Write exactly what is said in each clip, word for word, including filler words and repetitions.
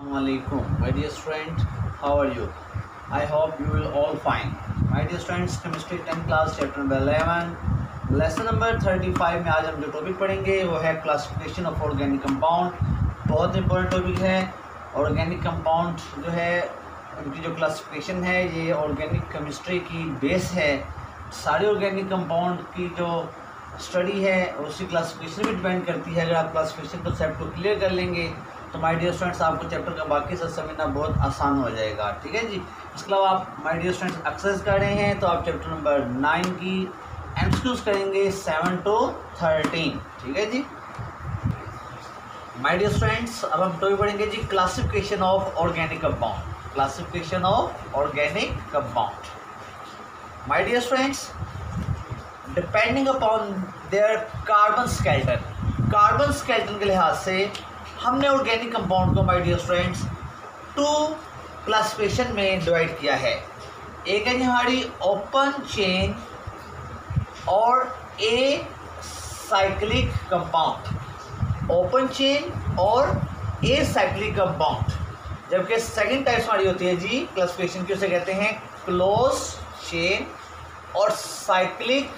Assalamualaikum, my dear student. How are you? I hope you will all fine. My dear students, chemistry tenth class chapter number eleven, lesson number thirty-five में आज हम जो topic पढ़ेंगे वो है classification of organic compound. बहुत important topic है। Organic compound जो है उनकी जो क्लासिफिकेशन है ये ऑर्गेनिक केमिस्ट्री की बेस है। सारे ऑर्गेनिक कंपाउंड की जो स्टडी है उसकी क्लासिफिकेशन भी डिपेंड करती है। अगर आप क्लासिफिकेशन कॉन्सेप्ट को क्लियर कर लेंगे तो माय डियर स्टूडेंट्स आपको चैप्टर का बाकी सब समझना बहुत आसान हो जाएगा। ठीक है जी। इसके अलावा आप माय डियर स्टूडेंट्स एक्सरसाइज कर रहे हैं तो आप चैप्टर नंबर नाइन की एमसीक्यूज करेंगे सेवन टू थर्टीन। ठीक है जी। माय डियर स्टूडेंट्स अब हम टॉपिक पढ़ेंगे जी classification of organic compound. Classification of organic compound. My dear students depending upon their carbon skeleton, carbon skeleton के लिहाज से हमने ऑर्गेनिक कंपाउंड को my dear students two classification में डिवाइड किया है। एक है हमारी ओपन चेन और acyclic compound, open chain और ए साइक्लिक कंपाउंड। जबकि सेकंड टाइप हमारी होती है जी क्लासिफिकेशन की, उसे कहते हैं क्लोज चेन और cyclic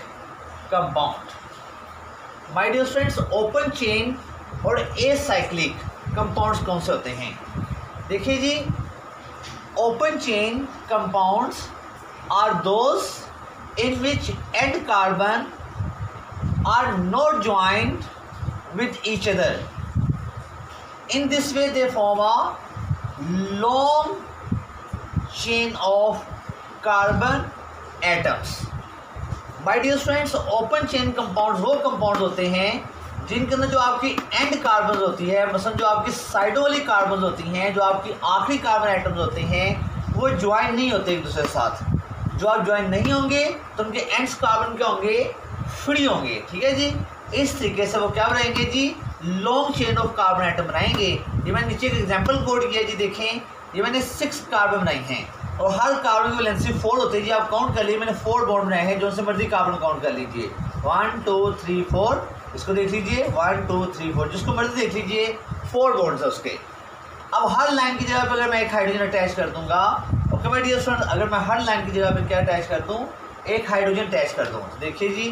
compound. My dear students open chain और ए साइक्लिक कंपाउंड्स कौन से होते हैं? देखिए जी, open chain compounds are those in which end carbon are not joined with each other. In this way they form a long chain of carbon atoms. My dear students open chain compounds वो compound होते हैं जिनके अंदर जो आपकी and carbon होती है, मतलब जो आपकी साइडों वाली कार्बन होती हैं, जो आपकी आखिरी कार्बन आइटम्स होते हैं वो ज्वाइन नहीं होते एक दूसरे के साथ। जो आप ज्वाइन नहीं होंगे तो उनके एंड्स कार्बन क्या होंगे? फ्री होंगे। ठीक है जी। इस तरीके से वो क्या बनाएंगे जी? Long chain of carbon atom बनाएंगे। ये मैंने नीचे एक एग्जाम्पल कोड किया जी, देखें ये मैंने सिक्स कार्बन बनाई हैं और हर कार्बन की लेंथ से फोर होती है जी। आप काउंट कर लीजिए, मैंने फोर बॉन्ड बनाए हैं, जो से मर्जी कार्बन काउंट कर लीजिए। वन टू थ्री फोर, इसको देख लीजिए वन टू थ्री फोर, जिसको मर्जी देख लीजिए, फोर बॉन्ड्स है उसके। अब हर लाइन की जगह पर अगर मैं एक हाइड्रोजन अटैच कर दूंगा, ओके माय डियर स्टूडेंट, अगर मैं हर लाइन की जगह पर क्या अटैच कर दूं? एक हाइड्रोजन अटैच कर दूं। देखिए जी,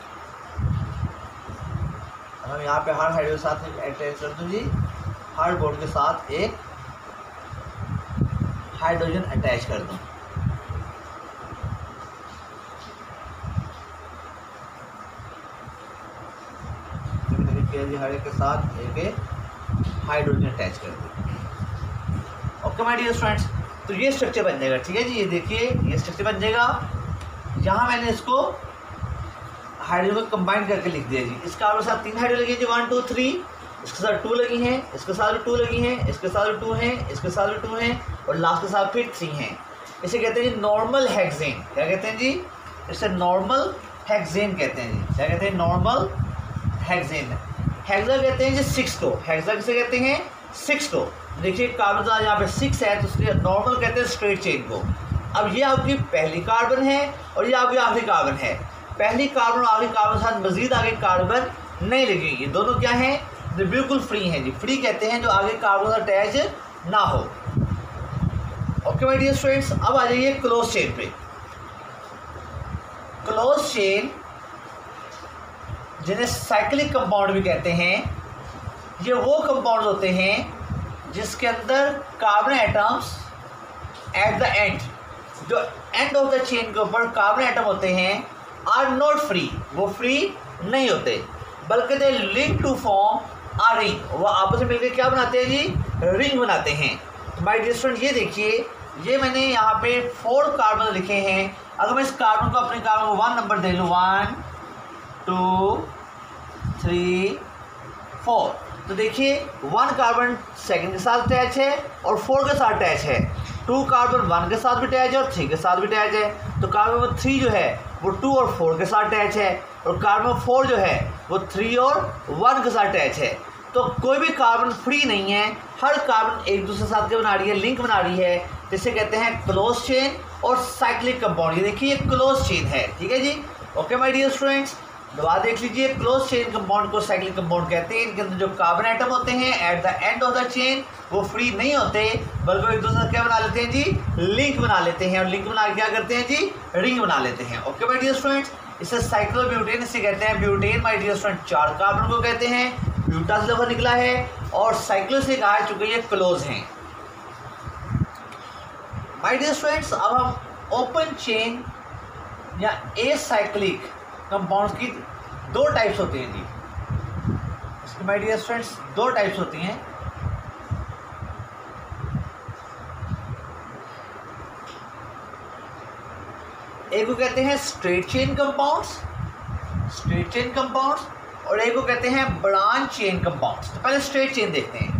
हम यहाँ पे हर हाइड्रोजन के साथ अटैच कर दूं जी, हर बॉन्ड के साथ एक हाइड्रोजन अटैच कर दूं। हर एक के साथ एक एक हाइड्रोजन अटैच कर दो। ओके माय डियर स्टूडेंट्स, तो ये स्ट्रक्चर बन जाएगा। ठीक है जी। ये देखिए ये स्ट्रक्चर बन जाएगा। यहाँ मैंने इसको हाइड्रोजन को कंबाइन करके लिख दिया जी। इस कार्बन के साथ तीन हाइड्रोजन लगी जी, वन टू थ्री, इसके साथ टू लगी हैं, इसके साथ भी टू लगी हैं, इसके साथ भी टू हैं, इसके साथ भी टू हैं और लास्ट के साथ फिर थ्री हैं। इसे कहते हैं जी नॉर्मल हेक्सेन। क्या कहते हैं जी? इसे नॉर्मल हेक्सेन कहते हैं जी। क्या कहते हैं? Normal hexane. हेक्सा कहते हैं जी सिक्स को। हेक्सा किसे कहते हैं? सिक्स को। देखिए कार्बन का यहाँ पे सिक्स है तो इसलिए नॉर्मल कहते हैं स्ट्रेट चेन को। अब ये आपकी पहली कार्बन है और ये आपकी आखिरी कार्बन है। पहली कार्बन और आखिरी कार्बन के साथ मजीद आगे कार्बन नहीं लगेगी। दोनों क्या हैं? जो बिल्कुल फ्री हैं जी। फ्री कहते हैं जो आगे कार्बन से अटैच ना हो। ओके माय डियर स्टूडेंट्स, अब आ जाइए क्लोज चेन पे। क्लोज चेन जिन्हें साइक्लिक कंपाउंड भी कहते हैं, ये वो कंपाउंड होते हैं जिसके अंदर carbon atoms at the end, जो एंड ऑफ द चेन के ऊपर कार्बन एटम होते हैं, आर नॉट फ्री, वो फ्री नहीं होते, बल्कि they link to form a ring, वो आपस में मिलकर क्या बनाते हैं जी? रिंग बनाते हैं। तो माय डियर स्टूडेंट ये देखिए, ये मैंने यहाँ पे फोर कार्बन लिखे हैं। अगर मैं इस कार्बन को अपने कार्बन को वन नंबर दे लूँ, वन टू थ्री फोर, तो देखिए वन कार्बन सेकंड के साथ अटैच है और फोर के साथ अटैच है। टू कार्बन वन के साथ भी अटैच है और थ्री के साथ भी अटैच है। तो कार्बन थ्री जो है वो टू और फोर के साथ अटैच है और कार्बन फोर जो है वो थ्री और वन के साथ अटैच है। तो कोई भी कार्बन फ्री नहीं है, हर कार्बन एक दूसरे के साथ क्या बना रही है? लिंक बना रही है, जिसे कहते हैं क्लोज चेन और साइक्लिक कंपाउंड। ये देखिए क्लोज चेन है। ठीक है जी। ओके माय डियर स्टूडेंट्स, दोबारा देख लीजिए, क्लोज चेन कंपाउंड को साइक्लिक कंपाउंड कहते हैं। इनके अंदर जो कार्बन एटम होते हैं at the end of the chain वो फ्री नहीं होते, बल्कि वो एक दूसरे क्या बना लेते हैं जी, लिंक बना लेते हैं, और लिंक बना के क्या करते हैं जी, रिंग बना लेते हैं। ओके माय डियर स्टूडेंट्स, इसे साइक्लोब्यूटेन इसे कहते हैं। ब्यूटेन माय डियर स्टूडेंट चार कार्बन को कहते हैं, ब्यूटा से लफज निकला है, और साइक्लो से कहा है चूंकि ये क्लोज हैं। माय डियर स्टूडेंट्स, अब हम ओपन चेन या एसाइक्लिक कंपाउंड्स की दो टाइप्स होती हैं जी। इसकी माय डियर स्टूडेंट्स दो टाइप्स होती हैं। एक को कहते हैं straight chain compounds, straight chain compounds, और एक को कहते हैं ब्रांच चेन कंपाउंड्स। तो पहले स्ट्रेट चेन देखते हैं।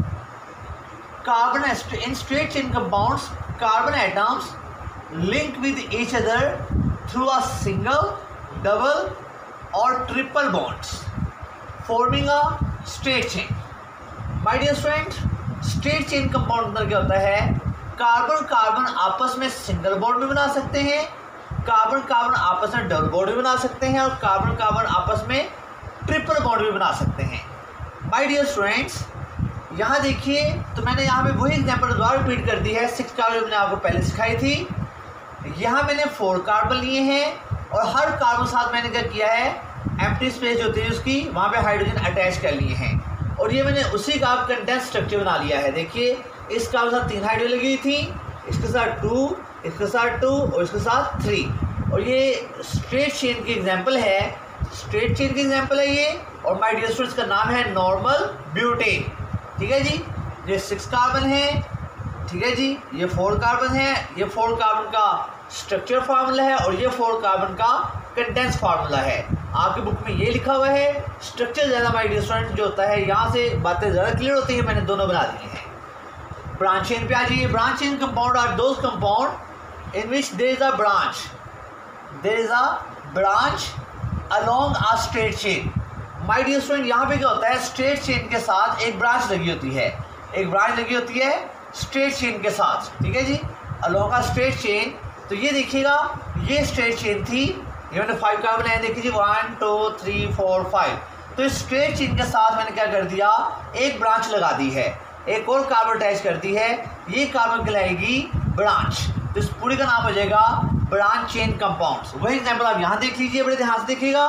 Carbon in straight chain compounds, carbon atoms link with each other through a single, double और triple bonds forming a straight chain. My dear student, straight chain compound अंदर क्या होता है, carbon carbon आपस में single bond भी बना सकते हैं, कार्बन कार्बन आपस में डबल बॉन्ड भी बना सकते हैं, और कार्बन कार्बन आपस में ट्रिपल बॉन्ड भी बना सकते हैं। माय डियर स्टूडेंट्स, यहाँ देखिए, तो मैंने यहाँ पे वही एग्जांपल दोबारा रिपीट कर दी है। सिक्स कार्बन मैंने आपको पहले सिखाई थी। यहाँ मैंने फोर कार्बन लिए हैं, और हर कार्बन साथ मैंने क्या किया है, एम्प्टी स्पेस होती है उसकी, वहाँ पे हाइड्रोजन अटैच कर लिए हैं, और ये मैंने उसी का कंडेंस स्ट्रक्चर बना लिया है। देखिए, इस कार्बन के साथ तीन हाइड्रोजन लगी थी, इसके साथ टू, इसके साथ टू, और इसके साथ थ्री, और ये स्ट्रेट चेन की एग्जांपल है, स्ट्रेट चेन की एग्जांपल है ये। और माय डियर स्टूडेंट्स, का नाम है नॉर्मल ब्यूटेन। ठीक है जी, ये सिक्स कार्बन है, ठीक है जी, ये फोर कार्बन है, ये फोर कार्बन का स्ट्रक्चर फार्मूला है, और ये फोर कार्बन का कंडेंस फार्मूला है। आपकी बुक में ये लिखा हुआ है। स्ट्रक्चर ज़्यादा माय डियर स्टूडेंट जो होता है, यहाँ से बातें ज़्यादा क्लियर होती है, मैंने दोनों बना दिए हैं। ब्रांच चेन पे आ जाइए। Branch chain compound are those compound in which there is a branch, there is a branch along a straight chain. My dear student, यहाँ पे क्या होता है, स्ट्रेट चेन के साथ एक ब्रांच लगी होती है, एक ब्रांच लगी होती है स्ट्रेट चेन के साथ। ठीक है जी, अलोंग अ स्ट्रेट चेन। तो ये देखिएगा, ये स्ट्रेट चेन थी, ये मैंने फाइव कार्बन है, देखिए जी, one two three four five. तो इस स्ट्रेट चेन के साथ मैंने क्या कर दिया, एक ब्रांच लगा दी है, एक और कार्बन अटैच कर दी है, ये कार्बन कहलाएगी ब्रांच। तो इस पूरी का नाम हो जाएगा ब्रांच चेन कंपाउंड्स। वही एग्जांपल आप यहाँ देख लीजिए, बड़े ध्यान से देखिएगा।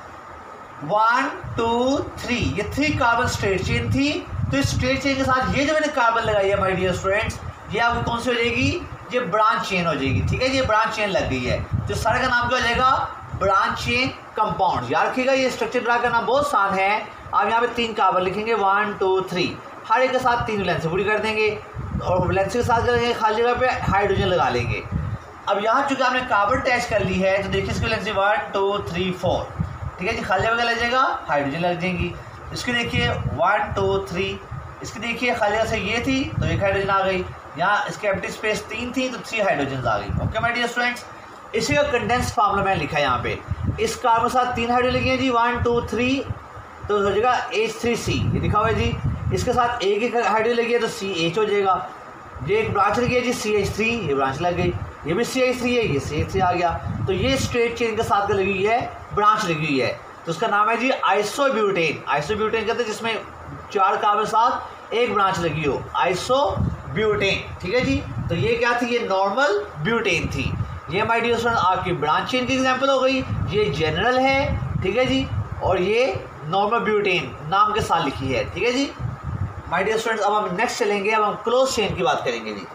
वन टू थ्री, ये थ्री कार्बन स्ट्रेट चेन थी। तो इस स्ट्रेट चेन के साथ ये जो मैंने कार्बन लगाई है माय डियर स्टूडेंट्स, ये आपको कौन सी हो जाएगी, ये ब्रांच चेन हो जाएगी। ठीक है, ये ब्रांच चेन लग गई है, तो सारे का नाम क्या हो जाएगा, ब्रांच चेन कंपाउंड। याद रखिएगा, ये स्ट्रक्चर ड्रा करना बहुत आसान है। आप यहाँ पे तीन कार्बन लिखेंगे, वन टू थ्री, हर एक के साथ तीन वैलेंसी पूरी कर देंगे, और वैलेंसी के साथ करेंगे, खाली जगह पे हाइड्रोजन लगा लेंगे। अब यहाँ चूंकि आपने कार्बन अटैच कर ली है, तो देखिए इसकी valency one two three four. ठीक है जी, खाली जगह लग जाएगा, हाइड्रोजन लग जाएंगी। इसकी देखिए वन टू थ्री, इसकी देखिए खाली जगह से ये थी, तो एक हाइड्रोजन आ गई। यहाँ इसके एम्प्टी स्पेस तीन थी, तो थ्री हाइड्रोजन आ गई। ओके माय डियर स्टूडेंट्स, इसी का कंडेंस फार्मूला मैंने लिखा है यहाँ पे। इस कार्बन के साथ तीन हाइड्रोजन लगी है जी, वन टू थ्री, तो हो जाएगा एच थ्री सी, ये लिखा हुआ है जी। इसके साथ एक एक हाइड्रोजन लगी है, तो सी एच हो जाएगा। ये एक ब्रांच लगी है जी, सी एच थ्री, ये ब्रांच लग गई, ये भी सी एच थ्री है, ये सी एच थ्री आ गया। तो ये स्ट्रेट चेन के साथ लगी हुई है, ब्रांच लगी हुई है, तो उसका नाम है जी आइसोब्यूटेन। आइसोब्यूटेन कहते हैं जिसमें चार कार्बन साथ एक ब्रांच लगी हो, आइसोब्यूटेन। ठीक है जी, तो ये क्या थी, ये नॉर्मल ब्यूटेन थी। ये माय डियर स्टूडेंट आपकी ब्रांच चेन की एग्जांपल हो गई। ये जनरल है, ठीक है जी, और ये नॉर्मल ब्यूटेन नाम के साथ लिखी है। ठीक है जी माय डियर स्टूडेंट्स, अब हम नेक्स्ट चलेंगे, अब हम क्लोज चेन की बात करेंगे जी।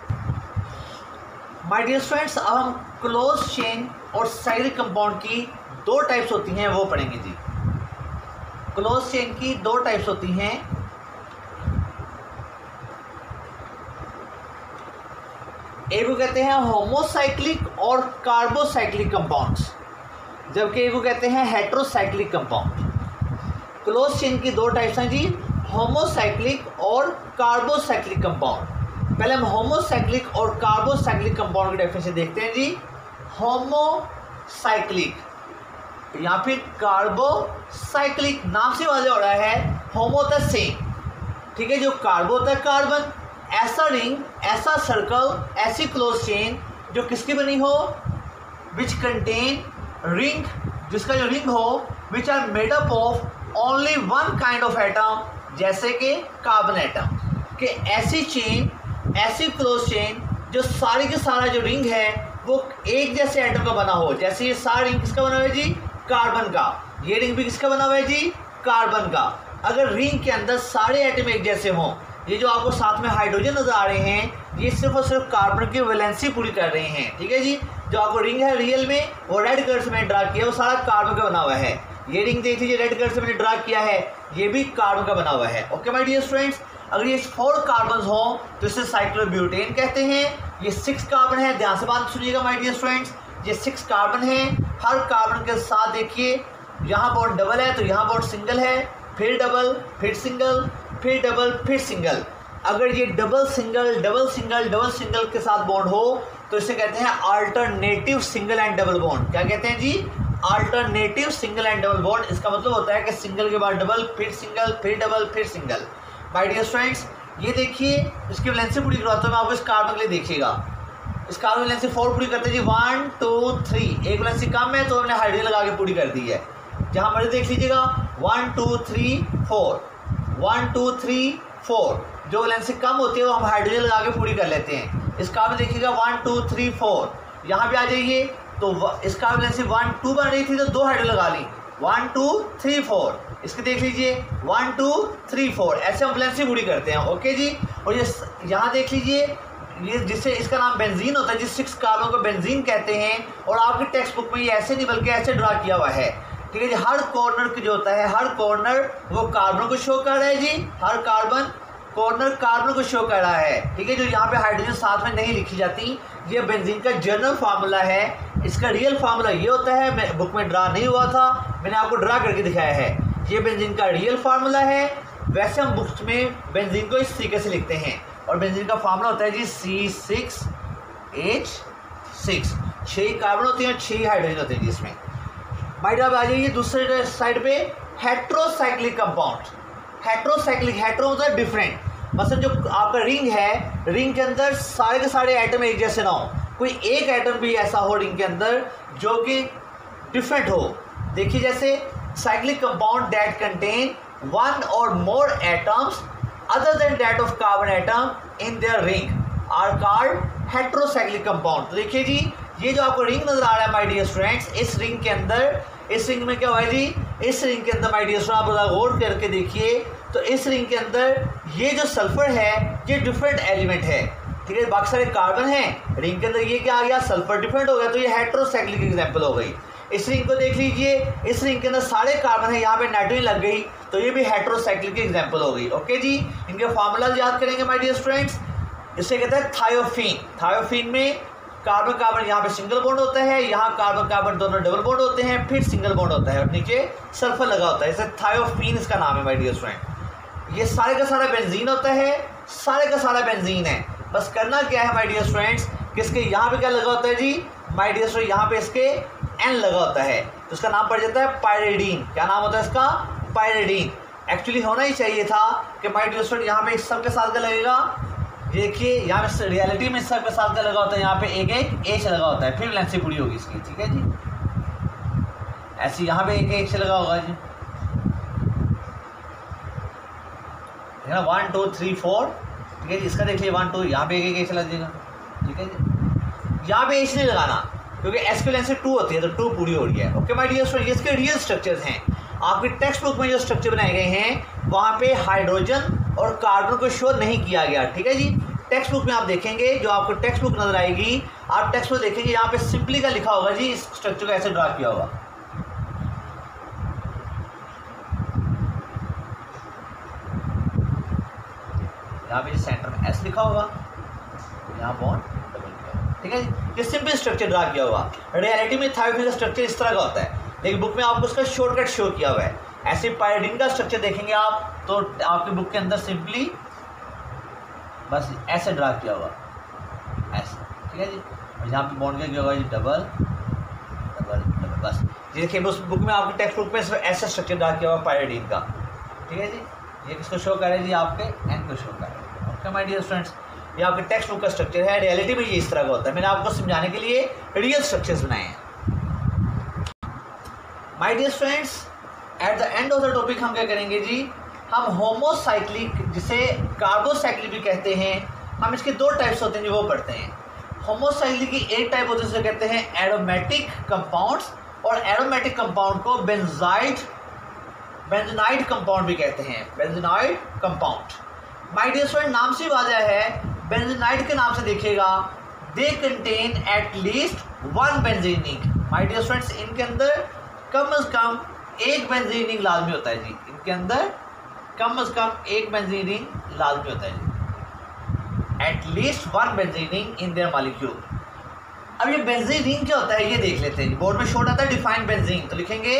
माय डियर स्टूडेंट्स, अब हम क्लोज चेन और साइक्लिक कंपाउंड की दो टाइप्स होती हैं वो पढ़ेंगे जी। क्लोज चेन की दो टाइप्स होती हैं, एक को कहते हैं होमोसाइक्लिक और कार्बोसाइक्लिक कंपाउंड्स, जबकि एक को कहते हैं हेटेरोसाइक्लिक कंपाउंड। क्लोज चेन की दो टाइप्स हैं जी, होमोसाइक्लिक और कार्बोसाइक्लिक कंपाउंड। पहले हम होमोसाइक्लिक और कार्बोसाइक्लिक कंपाउंड की डेफिनेशन देखते हैं जी। होमोसाइक्लिक, यहाँ पे कार्बोसाइक्लिक नाम से वाज़ेह हो रहा है, होमो होता है सेम, ठीक है, जो कार्बो होता है कार्बन, ऐसा रिंग, ऐसा सर्कल, ऐसी क्लोज चेन जो किसकी बनी हो, विच कंटेन रिंग, जिसका जो रिंग हो which are made up of only one kind of atom, जैसे कि कार्बन एटम। कि ऐसी चेन, ऐसी क्लोज चेन जो सारी के सारा जो रिंग है वो एक जैसे एटम का बना हो। जैसे ये सारा रिंग किसका बना हुआ है जी, कार्बन का। ये रिंग भी किसका बना हुआ है जी, कार्बन का। अगर रिंग के अंदर सारे एटम एक जैसे हों, ये जो आपको साथ में हाइड्रोजन नजर आ रहे हैं, ये सिर्फ और सिर्फ कार्बन की वैलेंसी पूरी कर रहे हैं। ठीक है जी, जो आपको रिंग है रियल में वो रेड कलर से मैंने ड्रा किया, वो सारा कार्बन का बना हुआ है। ये रिंग देख लीजिए, रेड कलर से मैंने ड्रा किया है, ये भी कार्बन का बना हुआ है। ओके माय डियर स्टूडेंट्स, अगर ये फोर कार्बन हो तो इसे साइक्लोब्यूटेन कहते हैं। ये सिक्स कार्बन है, ध्यान से बात सुनिएगा माय डियर स्टूडेंट्स, ये सिक्स कार्बन है। हर कार्बन के साथ देखिए यहाँ बॉन्ड डबल है तो यहाँ बॉन्ड सिंगल है, फिर डबल, फिर सिंगल, फिर डबल, फिर सिंगल। अगर ये double single double single double single के साथ बॉन्ड हो तो इसे कहते हैं alternative single and double bond. क्या कहते हैं जी, alternative single and double bond. इसका मतलब होता है कि सिंगल के बाद डबल, फिर सिंगल, फिर डबल, फिर सिंगल। माय डियर स्टूडेंट्स, ये देखिए इसकी वैलेंसी पूरी करवाता हूँ मैं आपको। इस कार्बन के लिए देखिएगा, इस कार्बन वैलेंसी फोर पूरी करते हैं जी, वन टू थ्री। एक वैलेंसी कम है तो हमने हाइड्रोजन लगा के पूरी कर दी है। जहाँ मर्जी देख लीजिएगा, one two three four, one two three four. जो वैलेंसी कम होती है वो हम हाइड्रोजन लगा के पूरी कर लेते हैं। इस कार्बन देखिएगा वन टू थ्री फोर, यहाँ पे आ जाइए तो इस कार्बन वैलेंसी वन टू बन रही थी तो दो हाइड्रोजन लगा ली, वन टू थ्री फोर। इसके देख लीजिए वन टू थ्री फोर, ऐसे हम वैलेंसी पूरी करते हैं। ओके जी, और ये यहाँ देख लीजिए, ये जिससे इसका नाम बेंजीन होता है, जिस सिक्स कार्बन को बेंजीन कहते हैं। और आपके टेक्स्ट बुक में ये ऐसे नहीं बल्कि ऐसे ड्रा किया हुआ है। ठीक है जी, हर कॉर्नर की जो होता है, हर कॉर्नर वो कार्बन को शो कर रहा है जी, हर कार्बन कॉर्नर कार्बन को शो कर रहा है। ठीक है, जो यहाँ पे हाइड्रोजन साथ में नहीं लिखी जाती, ये बेंजीन का जनरल फार्मूला है। इसका रियल फार्मूला ये होता है, मैं बुक में ड्रा नहीं हुआ था, मैंने आपको ड्रा करके दिखाया है। ये बेंजीन का रियल फार्मूला है। वैसे हम बुक्स में बेंजीन को इस तरीके से लिखते हैं, और बेंजीन का फार्मूला होता है जी सी सिक्स एच सिक्स। छः कार्बन होते हैं, छः हाइड्रोजन होते हैं जी इसमें। माइड आप आ जाइए दूसरे साइड पे, हेट्रोसाइक्लिक कंपाउंड। हेट्रोसाइक्लिक, हेट्रो होता है डिफरेंट। मतलब जो आपका रिंग है, रिंग के अंदर सारे के सारे एटम एक जैसे ना हो, कोई एक एटम भी ऐसा हो रिंग के अंदर जो कि डिफरेंट हो। देखिए जैसे cyclic compound that contain one और more atoms other than that of carbon atom in their ring are called heterocyclic compound. तो देखिए जी, ये जो आपको रिंग नजर आ रहा है माय डियर स्टूडेंट्स, इस रिंग के अंदर, इस रिंग में क्या हुआ है जी, इस रिंग के अंदर माय डियर स्टूडेंट आप गौर करके देखिए तो इस रिंग के अंदर ये जो सल्फर है ये डिफरेंट एलिमेंट है। ठीक है, बाकी सारे कार्बन हैं, रिंग के अंदर ये क्या आ गया, सल्फर डिफरेंट हो गया, तो ये हेट्रोसाइक्लिक एग्जांपल हो गई। इस रिंग को देख लीजिए, इस रिंग के अंदर सारे कार्बन है, यहाँ पे नाइट्रोजन लग गई तो ये भी हेट्रोसाइक्लिक एग्जांपल हो गई। ओके जी, इनके फार्मूला याद करेंगे माय डियर स्टूडेंट्स। इसे कहते हैं थायोफीन। थायोफीन में कार्बन कार्बन यहाँ पे सिंगल बॉन्ड होता है, यहाँ कार्बन कार्बन दोनों डबल बॉन्ड होते हैं, फिर सिंगल बॉन्ड होता है और नीचे सल्फर लगा होता है। इसे थायोफीन इसका नाम है माय डियर स्टूडेंट। ये सारे का सारा बेंजीन होता है, सारे का सारा बेंजीन है। बस करना क्या है माय डियर स्टूडेंट्स, किसके यहाँ पे क्या लगा होता है जी, माय डियर स्टूडेंट यहाँ पे इसके एन लगा होता है तो इसका नाम पड़ जाता है पायरिडीन। क्या नाम होता है इसका, पायरिडीन। एक्चुअली होना ही चाहिए था कि माय डियर स्टूडेंट यहाँ पे इस सब के साथ क्या लगेगा, देखिए यहाँ पे रियलिटी में इस सब के साथ क्या लगा होता है, यहाँ पे एक एक एच लगा होता है, फिर वैलेंसी पूरी होगी इसकी। ठीक है जी, ऐसे यहाँ पे एक एच लगा होगा जी, है ना, वन टू थ्री फोर। ठीक है जी, इसका देख लीजिए वन टू, यहाँ पे एक एक एच लग जाएगा। ठीक है जी, यहाँ पे एच नहीं लगाना क्योंकि एस की वैलेंसी टू होती है तो टू पूरी हो रही है। ओके माय डियर स्टूडेंट, इसके रियल स्ट्रक्चर्स हैं। आपके टेक्स्ट बुक में जो स्ट्रक्चर बनाए गए हैं वहाँ पे हाइड्रोजन और कार्बन को शो नहीं किया गया। ठीक है जी, टेक्स्ट बुक में आप देखेंगे, जो आपको टेक्स्ट बुक नजर आएगी, आप टेक्स्ट बुक देखेंगे यहाँ पे सिंपली का लिखा होगा जी, इस स्ट्रक्चर को ऐसे ड्रा किया होगा। यहाँ पे सेंटर में एस लिखा होगा, यहाँ बॉन्ड डबल किया। ठीक है जी, ये सिंपल स्ट्रक्चर ड्रा किया होगा। रियलिटी में थायोफीन का स्ट्रक्चर इस तरह का होता है, लेकिन बुक में आपको उसका शॉर्टकट शो किया हुआ है। ऐसे पायरिडीन का स्ट्रक्चर देखेंगे आप तो आपके बुक के अंदर सिंपली बस ऐसे ड्रा किया होगा, ऐसे। ठीक है जी, और यहाँ पे बॉन्ड क्या होगा जी, डबल डबल डबल, बस ये देखिए उस बुक में आपके टेक्स्ट बुक में ऐसा स्ट्रक्चर ड्रा किया हुआ पायरिडीन का। ठीक है जी, ये किसको शो कर रहे हैं जी, आपके एन को शो कर रहे हैं। ओके माय डियर स्टूडेंट्स, ये आपके टेक्स्ट बुक का स्ट्रक्चर है, रियलिटी में ये इस तरह का होता है। मैंने आपको समझाने के लिए रियल स्ट्रक्चर्स बनाए हैं। My dear students, at the end of the topic हम क्या करेंगे जी, हम होमोसाइक्लिक, जिसे कार्बोसाइक्लिक भी कहते हैं, हम इसके दो टाइप्स होते हैं जो वो पढ़ते हैं। होमोसाइक्लिक की एक टाइप होती है जिसे कहते हैं एरोमेटिक कंपाउंड्स, और एरोमेटिक कंपाउंड को बेंजाइड बेंजोनाइड कंपाउंड भी कहते हैं, benzenoid compound. My dear student, नाम से वाज़ह है, बेंजोनाइड के नाम से देखिएगा, they contain at least one benzene ring. My dear students, इनके अंदर कम अज कम एक बेंजीन रिंग लाजमी होता है जी, इनके अंदर कम अज कम एक बेंजीन रिंग लाजमी होता है जी, at least one benzene ring in their molecule. अब ये बेंजीन रिंग क्या होता है ये देख लेते हैं। बोर्ड में शो आता है डिफाइन बेंजीन, तो लिखेंगे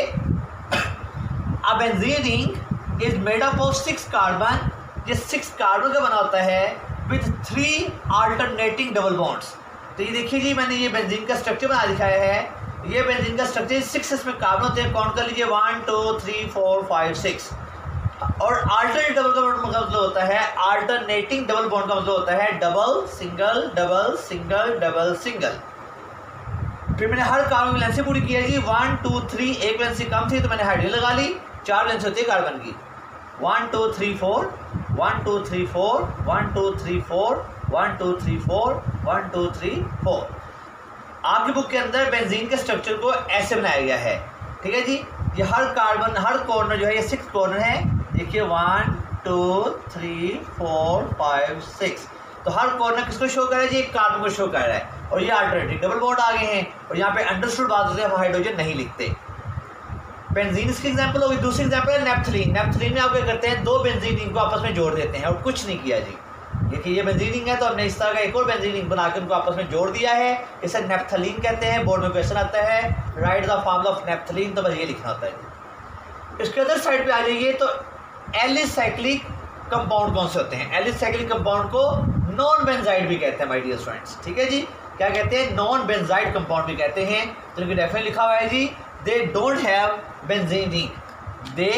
a benzene ring is made up of six carbon, ये सिक्स कार्बन का बना होता है with three alternating double bonds. तो ये देखिए जी, मैंने ये बेंजीन का स्ट्रक्चर बना दिखाया है, ये बेंजीन का स्ट्रक्चर, सिक्स इसमें कार्बन होते हैं, काउंट कर लीजिए, one two three four five six. और अल्टरनेट डबल का मतलब होता है, अल्टरनेटिंग डबल बॉन्ड का मतलब होता है double single double single double single. फिर मैंने हर कार्बन की लेंथ पूरी की है जी, वन टू थ्री, एक लेंथ से कम थी तो मैंने हाइड्रोजन लगा ली, चार लेंथ होती है कार्बन की, one two three four, one two three four, one two three four, one two three four, one two three four. आपकी बुक के अंदर बेंजीन के स्ट्रक्चर को ऐसे बनाया गया है, ठीक है जी। ये हर कार्बन, हर कॉर्नर जो है, ये सिक्स कॉर्नर है, देखिए one two three four five six. तो हर कॉर्नर किसको शो कर रहा है जी, एक कार्बन को शो कर रहा है, और ये अल्टरनेटिव डबल बॉन्ड आ गए हैं। और यहाँ पे अंडरस्टूड बात होती है, हम हाइड्रोजन नहीं लिखते। बेंजीन इसकी एग्जांपल होगी। दूसरी एग्जांपल है नेप्थलीन। नेप्थलीन में आप क्या करते हैं, दो बेंजीन रिंग को आपस में जोड़ देते हैं, और कुछ नहीं किया जी। देखिए ये बेंजीन रिंग है, तो हमने इस तरह का एक और बेंजीन रिंग बनाकर उनको आपस में जोड़ दिया है, इसे नेप्थलीन कहते हैं। बोर्ड में क्वेश्चन आता है, write the formula of naphthalene, तो बस ये लिखना होता है। इसके अदर साइड पे आ जाइए, तो एलिसाइक्लिक कंपाउंड कौन से होते हैं? एलिसाइक्लिक कंपाउंड को नॉन बेंजाइड भी कहते हैं माय डियर स्टूडेंट्स, ठीक है जी। क्या कहते हैं, नॉन बेंजाइड कंपाउंड भी कहते हैं। तो इनके डेफिनेशन लिखा हुआ है जी, they don't have benzene ring, they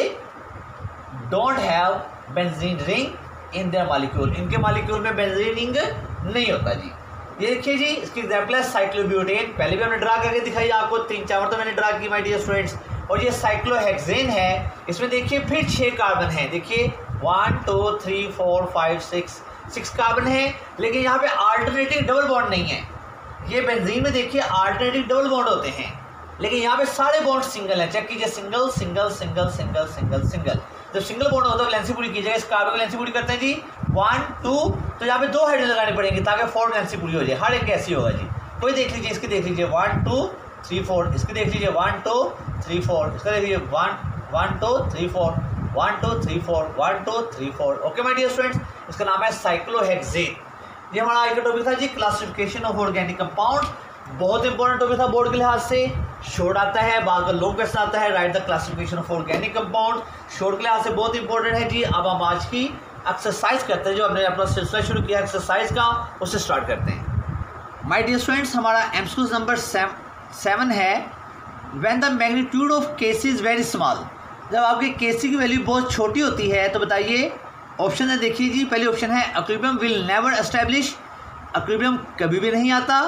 don't have benzene ring in their molecule, इनके मॉलिक्यूल में बेंजीन रिंग नहीं होता जी। ये देखिए जी, इसकी एग्जाम्पल है साइक्लोब्यूटेन। पहले भी हमने ड्रा करके दिखाई आपको, तीन चार बार तो मैंने ड्रा की माय डियर स्टूडेंट्स। और ये साइक्लोहेक्सेन है, इसमें देखिए फिर छः कार्बन है, देखिए one two three four five six, six carbon है, लेकिन यहाँ पे अल्टरनेटिव डबल बॉन्ड नहीं है। ये बेंजीन में देखिए अल्टरनेटिव डबल बॉन्ड होते हैं, लेकिन यहाँ पे सारे बॉन्ड सिंगल हैं। चेक कीजिए, single single single single single single. जब सिंगल बॉन्ड होता है लेंथ पूरी कीजिएगा। इस कार्बन की लेंथ पूरी करते हैं जी, वन टू, तो यहाँ पे दो हाइड्रोजन लगाने पड़ेंगे ताकि फोर लेंथ पूरी हो जाए। हर एक ऐसी होगा जी। कोई देख लीजिए, इसकी देख लीजिए वन टू थ्री फोर, इसकी देख लीजिए वन टू थ्री फोर, इसका देख लीजिए one one two three four, one two three four, one two three four. Okay my dear students, इसका नाम है साइक्लोहेक्सेन। ये हमारा आज का टॉपिक था जी, क्लासिफिकेशन ऑफ ऑर्गेनिक कंपाउंड। बहुत इंपॉर्टेंट टॉपिक था बोर्ड के लिहाज से। शॉर्ट आता है, बाद में लॉन्ग क्वेश्चन आता है, write the classification of organic compound. Short के लिहाज से बहुत इंपॉर्टेंट है जी। अब हम आज की एक्सरसाइज करते हैं, जो हमने अपना सिलसिला शुरू किया एक्सरसाइज का, उससे स्टार्ट करते हैं। माय डियर स्टूडेंट्स, हमारा एमसीक्यू नंबर सेवन है, when the magnitude of KC is very small. जब आपकी केसी की वैल्यू बहुत छोटी होती है तो बताइए। ऑप्शन है, देखिए जी, पहले ऑप्शन है equilibrium will never establish, equilibrium कभी भी नहीं आता।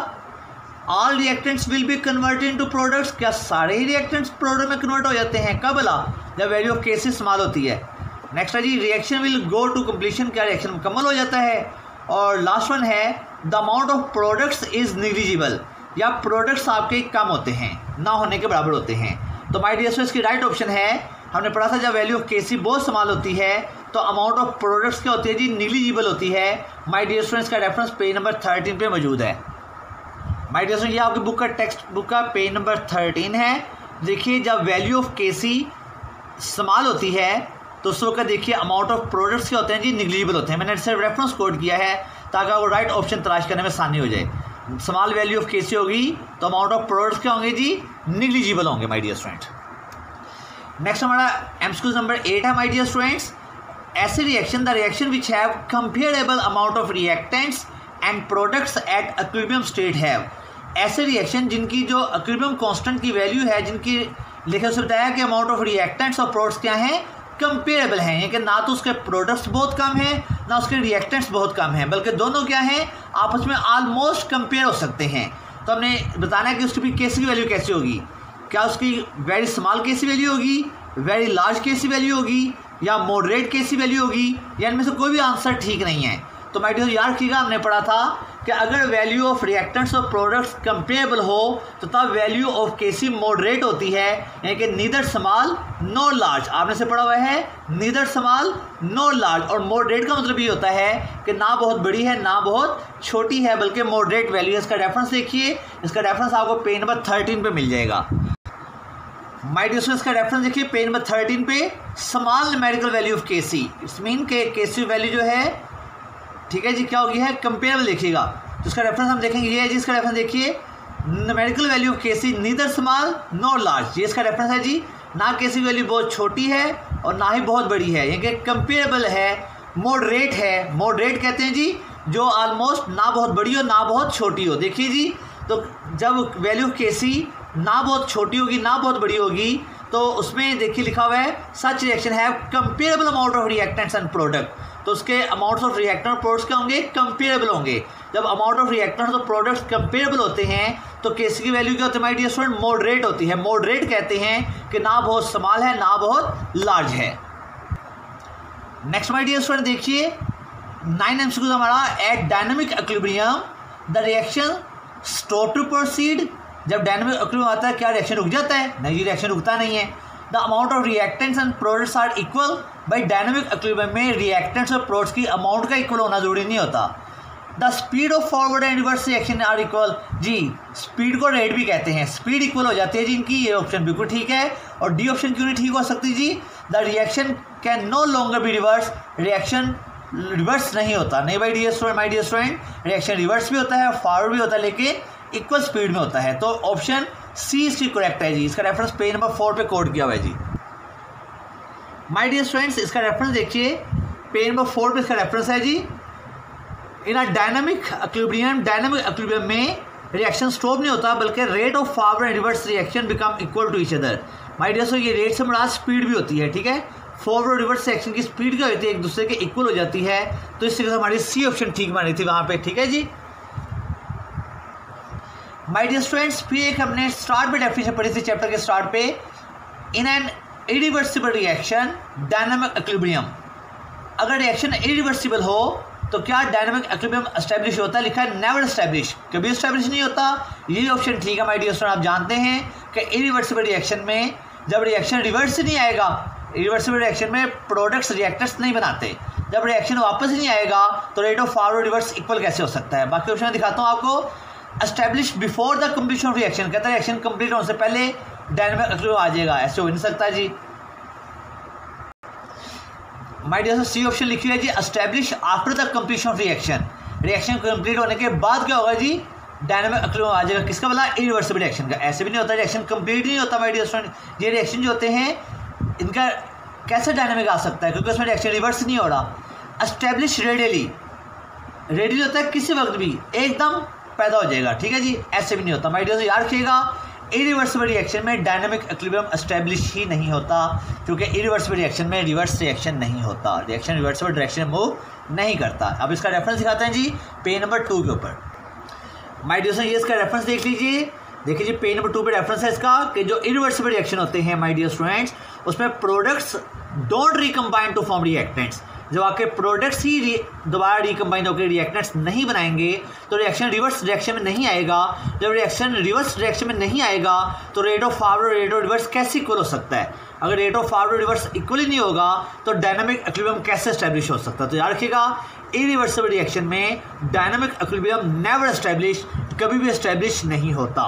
All reactants will be converted into products, क्या सारे ही रिएक्टेंट्स प्रोडक्ट में कन्वर्ट हो जाते हैं? कब ला? जब वैल्यू ऑफ केसी स्मॉल होती है। नेक्स्ट है जी, reaction will go to completion, क्या रिएक्शन मुकम्मल हो जाता है? और लास्ट वन है, the amount of products is negligible, या प्रोडक्ट्स आपके कम होते हैं, ना होने के बराबर होते हैं। तो माय डियर स्टूडेंट्स, की राइट ऑप्शन है, हमने पढ़ा था जब वैल्यू ऑफ केसी बहुत स्मॉल होती है तो अमाउंट ऑफ प्रोडक्ट्स क्या होती है जी, निग्लिजिबल होती है। माय डियर स्टूडेंट्स, का रेफरेंस पेज नंबर थर्टीन पे मौजूद है। माय डियर स्टूडेंट्स, ये आपकी बुक का टेक्स्ट बुक का पेज नंबर थर्टीन है। देखिए, जब वैल्यू ऑफ केसी स्मॉल होती है तो उस वक्त देखिए अमाउंट ऑफ प्रोडक्ट्स क्या होते हैं जी, निग्लिजिबल होते हैं। मैंने सिर्फ रेफरेंस कोड किया है ताकि आपको राइट ऑप्शन तलाश करने में आसानी हो जाए। स्मॉल वैल्यू ऑफ केसी होगी तो अमाउंट ऑफ प्रोडक्ट्स क्या होंगे जी, निग्लिजिबल होंगे माय डियर स्टूडेंट। नेक्स्ट हमारा एमसीक्यू नंबर एट है माय डियर स्टूडेंट्स, ऐसे reaction, the reaction which have comparable amount of reactants and products at equilibrium state have. ऐसे रिएक्शन जिनकी जो इक्विलिब्रियम कांस्टेंट की वैल्यू है, जिनकी लिखे से बताया कि अमाउंट ऑफ रिएक्टेंट्स और प्रोडक्ट्स क्या हैं, कंपेरेबल हैं, यानी कि ना तो उसके प्रोडक्ट्स बहुत कम हैं ना उसके रिएक्टेंट्स बहुत कम हैं, बल्कि दोनों क्या हैं, आपस में ऑलमोस्ट कंपेयर हो सकते हैं। तो हमने बताना है कि उसकी भी केसी की वैल्यू कैसी होगी। क्या उसकी वेरी स्मॉल केसी वैल्यू होगी, वेरी लार्ज केसी वैल्यू होगी, या मॉडरेट केसी वैल्यू होगी, या इनमें से कोई भी आंसर ठीक नहीं है। तो माय डियर याद रखिएगा, हमने पढ़ा था कि अगर वैल्यू ऑफ रिएक्टेंट्स और प्रोडक्ट्स कंपेरेबल हो तो तब वैल्यू ऑफ केसी मॉडरेट होती है, यानी कि नीदर स्मॉल नॉर लार्ज। आपने से पढ़ा हुआ है नीदर स्मॉल नॉर लार्ज, और मॉडरेट का मतलब ये होता है कि ना बहुत बड़ी है ना बहुत छोटी है, बल्कि मॉडरेट वैल्यू है। इसका रेफरेंस देखिए, इसका रेफरेंस आपको पेज नंबर थर्टीन पे मिल जाएगा। माय डियर स्टूडेंट्स, का रेफरेंस देखिए पेज नंबर थर्टीन पे, small numerical value of KC. It's mean के केसी वैल्यू जो है, ठीक है जी, क्या होगी है कंपेरेबल देखिएगा। तो इसका रेफरेंस हम देखेंगे, ये है जी इसका रेफरेंस देखिए, numerical value of KC neither small nor large. ये इसका रेफरेंस है जी, ना केसी वैल्यू बहुत छोटी है और ना ही बहुत बड़ी है, यानी कि कंपेरेबल है, मॉडरेट है। मॉडरेट कहते हैं जी जो ऑलमोस्ट ना बहुत बड़ी हो ना बहुत छोटी हो। देखिए जी, तो जब वैल्यू ऑफ केसी ना बहुत छोटी होगी ना बहुत बड़ी होगी तो उसमें देखिए लिखा हुआ है सच रिएक्शन है comparable amount of reactants and product. तो उसके अमाउंट्स ऑफ रिएक्टेंट और प्रोडक्ट्स क्या होंगे, कंपेरेबल होंगे। जब अमाउंट ऑफ रिएक्टेंट्स और प्रोडक्ट्स कंपेरेबल होते हैं तो केसी की वैल्यू क्या होती है माय डियर स्टूडेंट, मॉडरेट होती है। मॉडरेट कहते हैं कि ना बहुत स्मॉल है ना बहुत लार्ज है। नेक्स्ट माय डियर स्टूडेंट देखिए, नाइन एमसीक्यूज हमारा, at dynamic equilibrium the reaction stop to proceed. जब डायनामिक इक्विलिब्रियम आता है क्या रिएक्शन रुक जाता है? नहीं, रिएक्शन रुकता नहीं है। The amount of reactants and products are equal. भाई डायनामिक इक्विलिब्रियम में रिएक्टेंट्स और प्रोडक्ट्स की अमाउंट का इक्वल होना जरूरी नहीं होता। The speed of forward and reverse reaction are equal. जी स्पीड को रेट भी कहते हैं, स्पीड इक्वल हो जाती है जी इनकी। ये ऑप्शन बिल्कुल ठीक है। और डी ऑप्शन क्यों नहीं ठीक हो सकती जी? The reaction can no longer be reverse. Reaction reverse नहीं होता। नहीं भाई dear student, my dear student, reaction reverse भी होता है फॉरवर्ड भी होता है, लेकिन इक्वल स्पीड में होता है। तो ऑप्शन सी इसकी करेक्ट है जी। इसका रेफरेंस पेज नंबर फोर पे कोड किया हुआ है जी। माय डियर स्टूडेंट्स, इसका रेफरेंस देखिए पेज नंबर फोर पे इसका रेफरेंस है जी। In a dynamic equilibrium, dynamic equilibrium में रिएक्शन स्टॉप नहीं होता बल्कि rate of forward and reverse reaction become equal to each other. My dear student, ये रेट से बड़ा स्पीड भी होती है, ठीक है। फॉरवर्ड रिवर्स रिएक्शन की स्पीड क्या होती है, एक दूसरे के इक्वल हो जाती है। तो इस तरह से हमारी सी ऑप्शन ठीक मानी थी वहाँ पे, ठीक है जी। माय डियर स्टूडेंट्स, फिर एक हमने स्टार्ट पे डेफिनेशन पढ़ी थी चैप्टर के स्टार्ट पे। In an irreversible reaction dynamic equilibrium, अगर रिएक्शन इरिवर्सिबल हो तो क्या डायनामिक इक्विलिब्रियम एस्टैब्लिश होता है? लिखा है नेवर एस्टैब्लिश, कभी एस्टैब्लिश नहीं होता। ये ऑप्शन ठीक है माय डियर स्टूडेंट। आप जानते हैं कि इरिवर्सिबल रिएक्शन में जब रिएक्शन रिवर्स नहीं आएगा, इरिवर्सिबल रिएक्शन में प्रोडक्ट्स रिएक्टर्स नहीं बनाते, जब रिएक्शन वापस नहीं आएगा तो rate of forward reverse equal कैसे हो सकता है? बाकी ऑप्शन दिखाता हूँ आपको। Establish before the completion of reaction, कहता है रिएक्शन कंप्लीट होने से पहले डायनामिक इक्विलिब्रियम आ जाएगा, ऐसे हो नहीं सकता जी। माय डियर सी ऑप्शन लिखी है जी, establish after the completion of reaction. Reaction complete होने के बाद क्या होगा जी, डायनामिक इक्विलिब्रियम आ जाएगा। किसका बोला? इरिवर्सिबल रिएक्शन का। ऐसे भी नहीं होता, रिएक्शन कंप्लीट नहीं होता माय डियर स्टूडेंट। ये रिएक्शन जो होते हैं इनका कैसे डायनामिक आ सकता है, क्योंकि उसमें रिएक्शन रिवर्स नहीं हो रहा। एस्टैब्लिश रेडियली, रेडियली होता है किसी वक्त भी एकदम पैदा हो जाएगा, ठीक है जी। ऐसे भी नहीं होता माय डियर, याद रखिएगा इरिवर्सिबल रिएक्शन में डायनामिक इक्विलिब्रियम एस्टैब्लिश ही नहीं होता, क्योंकि इरिवर्सिबल रिएक्शन में रिवर्स रिएक्शन नहीं होता, रिएक्शन रिवर्सिबल डायरेक्शन में मूव नहीं करता। अब इसका रेफरेंस दिखाते हैं जी पेज नंबर टू के ऊपर। माय डियर ये इसका रेफरेंस देख लीजिए, देखिए जी पेज नंबर टू पे रेफरेंस है इसका कि जो इरिवर्सिबल रिएक्शन होते हैं माय डियर स्टूडेंट्स, उसमें products don't recombine to form reactants. जब आपके प्रोडक्ट्स ही दोबारा रिकम्बाइन होकर रिएक्टेंट्स नहीं बनाएंगे तो रिएक्शन रिवर्स रिएक्शन में नहीं आएगा। जब रिएक्शन रिवर्स रिएक्शन में नहीं आएगा तो rate of forward rate of reverse कैसे इक्वल हो सकता है? अगर rate of forward reverse equal ही नहीं होगा तो डायनामिक इक्विलिब्रियम कैसे एस्टैब्लिश हो सकता है? तो याद रखिएगा इरिवर्सिबल रिएक्शन में डायनामिक इक्विलिब्रियम नेवर एस्टैब्लिश, कभी भी एस्टैब्लिश नहीं होता।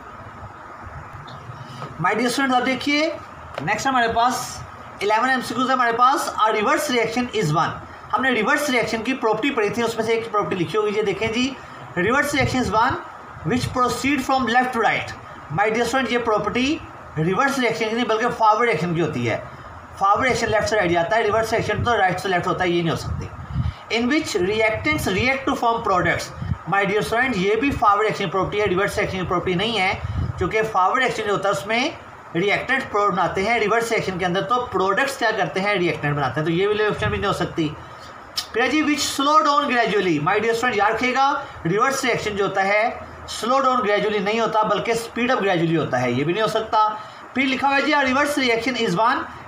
माय डियर स्टूडेंट्स, अब देखिए नेक्स्ट हमारे पास इलेवन एमसीक्यूज है हमारे पास। और रिवर्स रिएक्शन इज वन। हमने रिवर्स रिएक्शन की प्रॉपर्टी पढ़ी थी, उसमें से एक प्रॉपर्टी लिखी होगी जी, देखें जी। Reverse reaction is one which proceed from left to right. My dear student, ये प्रॉपर्टी रिवर्स रिएक्शन की नहीं बल्कि फॉरवर्ड रिएक्शन की होती है। फॉरवर्ड रिएक्शन लेफ्ट से राइट जाता है, रिवर्स रिएक्शन तो राइट से लेफ्ट होता है, ये नहीं हो सकती। In which reactants react to form products. My dear student, ये भी फॉरवर्ड रिएक्शन प्रॉपर्टी है, रिवर्स रिएक्शन की प्रॉपर्टी नहीं है, क्योंकि फॉरवर्ड रिएक्शन जो होता है उसमें रिएक्टेंट प्रोडक्ट बनाते हैं, रिवर्स रिएक्शन के अंदर तो प्रोडक्ट्स क्या करते हैं, रिएक्टेंट बनाते हैं। तो ये वाली ऑप्शन भी नहीं हो सकती। फिर जी which slow down gradually. My dear student, याद रखिएगा रिवर्स रिएक्शन जो होता है स्लो डाउन ग्रेजुअली नहीं होता बल्कि स्पीड अप ग्रेजुअली होता है, ये भी नहीं हो सकता। फिर लिखा हुआ है जी reverse reaction is one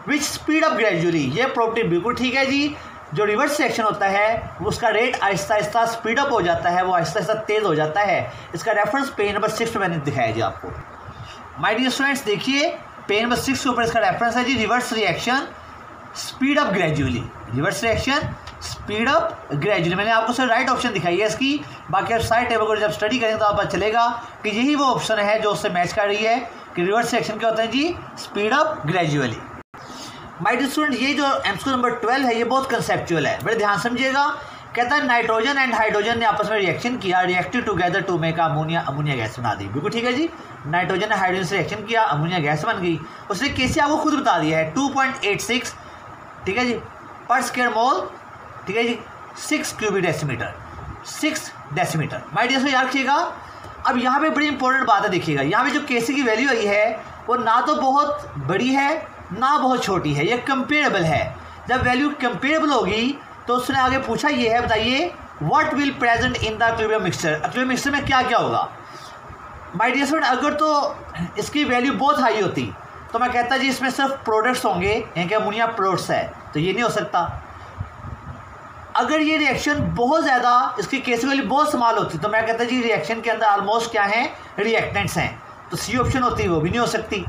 which speed up gradually, ये प्रॉपर्टी बिल्कुल ठीक है जी। जो रिवर्स रिएक्शन होता है उसका rate Aahista Aahista speed up हो जाता है, वो आहिस्ता आहिस्ता तेज हो जाता है। इसका रेफरेंस पेज नंबर सिक्स में मैंने दिखाया जी आपको। माय डियर स्टूडेंट्स, देखिए पेज नंबर सिक्स के ऊपर इसका रेफरेंस है जी, reverse reaction speed up gradually, reverse reaction speed up gradually. मैंने आपको सर राइट ऑप्शन दिखाई है इसकी, बाकी आप साइड टेबल को जब स्टडी करेंगे तो आपको चलेगा कि यही वो ऑप्शन है जो उससे मैच कर रही है कि रिवर्स रिएक्शन क्या होता है जी, speed up gradually. My dear student, ये जो एमसीक्यू नंबर ट्वेल्व है ये बहुत कंसेप्चुअल है, बड़े ध्यान समझिएगा। कहता है नाइट्रोजन एंड हाइड्रोजन ने आपस में रिएक्शन किया, reacted together to make ammonia, ammonia gas बना दी। बिल्कुल ठीक है जी, नाइट्रोजन ने हाइड्रोजन से रिएक्शन किया, अमोनिया गैस बन गई। उसने कैसे आपको खुद बता दिया है, टू पॉइंट एट सिक्स ठीक है जी पर स्क्वायर मोल, ठीक है जी, six cubic decimetre, six decimetre. My dear याद रखिएगा। अब यहाँ पे बड़ी इंपॉर्टेंट बात है, देखिएगा यहाँ पे जो केसी की वैल्यू आई है वो ना तो बहुत बड़ी है ना बहुत छोटी है, ये कंपेरेबल है। जब वैल्यू कंपेरेबल होगी तो उसने आगे पूछा ये है, बताइए what will present in the equilibrium mixture, equilibrium mixture में क्या क्या होगा। माय डियर स्टूडेंट, अगर तो इसकी वैल्यू बहुत हाई होती तो मैं कहता जी इसमें सिर्फ प्रोडक्ट्स होंगे, यानी कि अमोनिया प्रोडक्ट्स है, तो ये नहीं हो सकता। अगर ये रिएक्शन बहुत ज़्यादा, इसकी केसी वैल्यू बहुत स्मॉल होती तो मैं कहता जी रिएक्शन के अंदर ऑलमोस्ट क्या है, रिएक्टेंट्स हैं, तो सी ऑप्शन होती है, वो भी नहीं हो सकती।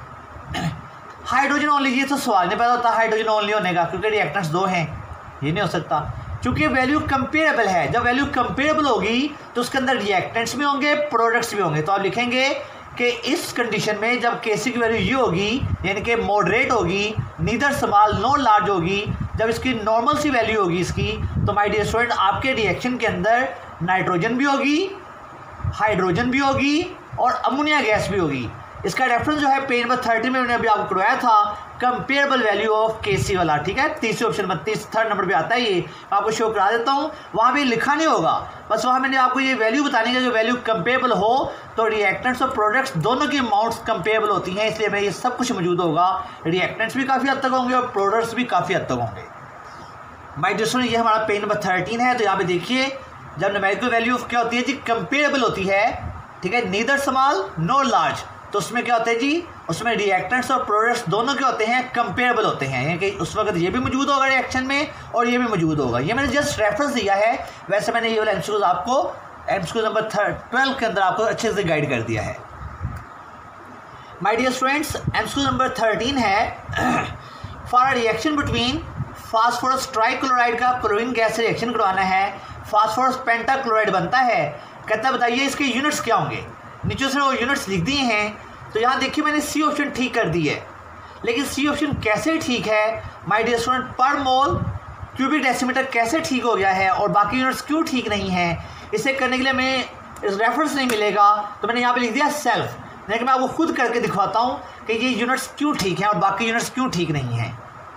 हाइड्रोजन ओनली, ये तो सवाल नहीं पैदा होता हाइड्रोजन ओनली होने का, क्योंकि रिएक्टेंट्स दो हैं, ये नहीं हो सकता। क्योंकि वैल्यू कंपेरेबल है, जब वैल्यू कंपेरेबल होगी तो उसके अंदर रिएक्टेंट्स भी होंगे, प्रोडक्ट्स भी होंगे। तो आप लिखेंगे कि इस कंडीशन में जब केसी की वैल्यू ये होगी, यानी कि मॉडरेट होगी, नीदर स्मॉल नो लार्ज होगी, जब इसकी नॉर्मल सी वैल्यू होगी इसकी, तो माय डियर स्टूडेंट आपके रिएक्शन के अंदर नाइट्रोजन भी होगी, हाइड्रोजन भी होगी और अमोनिया गैस भी होगी। इसका रेफरेंस जो है पेज नंबर थर्टी में मैंने अभी आपको करवाया था, कंपेरेबल वैल्यू ऑफ केसी वाला, ठीक है, तीसरे ऑप्शन में तीस थर्ड नंबर पे आता है ये, मैं आपको शो करा देता हूँ। वहाँ भी लिखा नहीं होगा, बस वहाँ मैंने आपको ये वैल्यू बताने का, जो वैल्यू कंपेरेबल हो तो रिएक्टेंट्स और प्रोडक्ट्स दोनों की अमाउंट्स कंपेरेबल होती हैं, इसलिए भाई ये सब कुछ मौजूद होगा, रिएक्टेंट्स भी काफ़ी हद तक होंगे और प्रोडक्ट्स भी काफ़ी हद तक होंगे। माय डियर स्टूडेंट, ये हमारा पेज नंबर थर्टीन है, तो यहाँ पे देखिए जब न्यूमेरिकल वैल्यू क्या होती है जी, कंपेरेबल होती है, ठीक है, नीदर स्मॉल नो लार्ज, तो उसमें क्या होता है जी, उसमें रिएक्टेंट्स और प्रोडक्ट्स दोनों के होते हैं, कंपेरेबल होते हैं, यानी कि उस वक्त ये भी मौजूद होगा रिएक्शन में और ये भी मौजूद होगा। ये मैंने जस्ट रेफरेंस दिया है, वैसे मैंने ये वाला एमसीक्यूज आपको एमसीक्यू नंबर ट्वेल्व के अंदर आपको अच्छे से गाइड कर दिया है। My dear students, MCQ number thirteen है, for a reaction between phosphorus trichloride का क्लोरीन गैस से रिएक्शन करवाना है, फास्फोरस पेंटाक्लोराइड बनता है। कहता है बताइए इसके यूनिट्स क्या होंगे, नीचे से वो यूनिट्स लिख दिए हैं। तो यहाँ देखिए मैंने सी ऑप्शन ठीक कर दी है, लेकिन सी ऑप्शन कैसे ठीक है माय डियर स्टूडेंट, पर मोल क्यूबिक डेसीमीटर कैसे ठीक हो गया है और बाकी यूनिट्स क्यों ठीक नहीं है, इसे करने के लिए मैं रेफरेंस नहीं मिलेगा, तो मैंने यहाँ पे लिख दिया सेल्फ, लेकिन मैं आपको खुद करके दिखवाता हूँ कि ये यूनिट्स क्यों ठीक हैं और बाकी यूनिट्स क्यों ठीक नहीं हैं।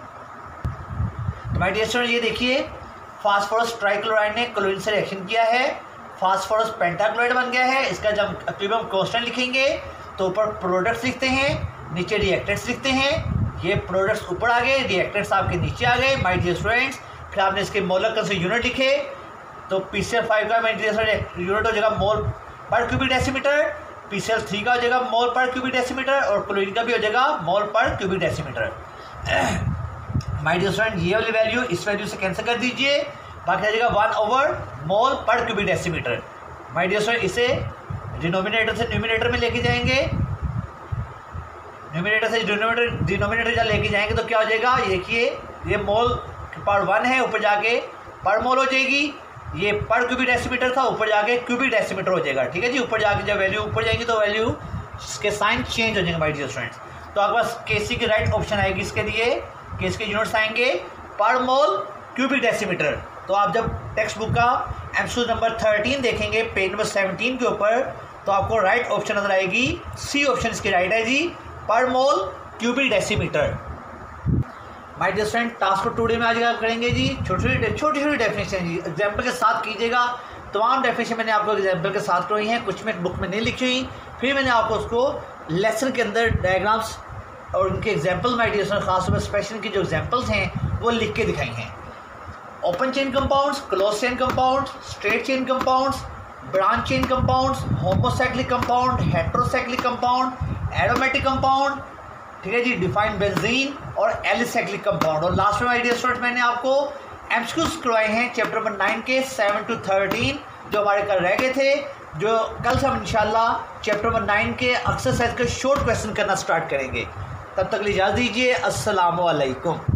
तो माय डियर स्टूडेंट, ये देखिए फास्फोरस ट्राइक्लोराइड ने क्लोरीन से रिएक्शन किया है, फास्फोरस पेंटाक्लोराइड बन गया है। इसका जब इक्विलिब्रियम कांस्टेंट लिखेंगे तो ऊपर प्रोडक्ट्स लिखते हैं, नीचे रिएक्टेंट्स लिखते हैं। ये प्रोडक्ट्स ऊपर आ गए, रिएक्टेंट्स आपके नीचे आ गए माय डियर स्टूडेंट्स। फिर आपने इसके मोलर से यूनिट लिखे, तो पी सी एल फाइव का माय डियर स्टूडेंट यूनिट हो जाएगा mole per cubic decimetre, P C L three का हो जाएगा मोल पर क्यूबिक डेसीमीटर और क्लोरीन का भी हो जाएगा mole per cubic decimetre. My dear student, ये वाली वैल्यू इस वैल्यू से कैंसिल कर दीजिए, बाकी आ जाएगा one over mole per cubic decimetre. My dear student, इसे डिनोमिनेटर से न्यूमिनेटर में लेके जाएंगे, न्यूमिनेटर से डिनोमिनेटर डिनोमिनेटर जब लेके जाएंगे तो क्या हो जाएगा, देखिए ये मोल पर वन है, ऊपर जाके पर मोल हो जाएगी, ये पर क्यूबिक डेसीमीटर था, ऊपर जाके क्यूबिक डेसीमीटर हो जाएगा, ठीक है जी। ऊपर जाके जब वैल्यू ऊपर जाएगी तो वैल्यू इसके साइन चेंज हो जाएंगे माय डियर स्टूडेंट्स। तो आपके पास केसी की राइट ऑप्शन आएगी इसके लिए, केस के यूनिट्स आएंगे पर मोल क्यूबिक डेसीमीटर। तो आप जब टेक्स्ट बुक का एमसीक्यू नंबर थर्टीन देखेंगे पेज नंबर सेवनटीन के ऊपर, तो आपको राइट ऑप्शन नजर आएगी, सी ऑप्शन इसकी राइट है जी, per mole cubic decimetre. My dear friend, task for today में आज करेंगे जी छोटी छोटी छोटी छोटी डेफिनेशन जी, एग्जाम्पल के साथ कीजिएगा। तमाम डेफिनेशन मैंने आपको एग्जाम्पल के साथ करवाई हैं, कुछ में बुक में नहीं लिखी हुई, फिर मैंने आपको उसको लेसन के अंदर डायग्राम्स और उनके एग्जाम्पल माय डियर फ्रेंड, खासतौर पर स्पेशल की जो एग्जाम्पल्स हैं वो लिख के दिखाई हैं। Open chain compounds, close chain compounds, straight chain compounds, branch chain compounds, homocyclic compound, heterocyclic compound, aromatic compound, ठीक है जी, डिफाइन बेंजीन और एलिसाइक्लिक कंपाउंड। और लास्ट में आइडिया स्टूडेंट मैंने आपको एमसीक्यूज करवाए हैं चैप्टर नंबर नाइन के सेवन टू थर्टीन जो हमारे कल रह गए थे, जो कल से हम इंशाल्लाह चैप्टर नंबर नाइन के एक्सरसाइज के शॉर्ट क्वेश्चन करना स्टार्ट करेंगे। तब तक इजाज़त दीजिए, अस्सलामु अलैकुम।